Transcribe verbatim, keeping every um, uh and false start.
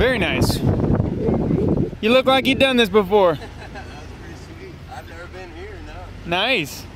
Very nice. You look like you've done this before. That was pretty sweet. I've never been here, no. Nice.